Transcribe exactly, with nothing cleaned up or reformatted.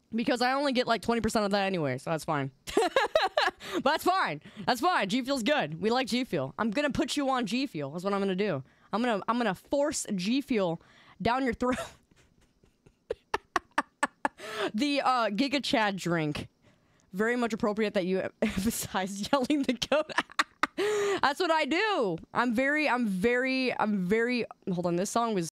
Because I only get like twenty percent of that anyway, so that's fine. But that's fine. That's fine. G Fuel's good. We like G Fuel. I'm gonna put you on G Fuel. That's what I'm gonna do. I'm gonna I'm gonna force G Fuel down your throat. The uh, Giga Chad drink. Very much appropriate that you emphasize yelling the code. That's what I do. I'm very, I'm very, I'm very. Hold on. This song was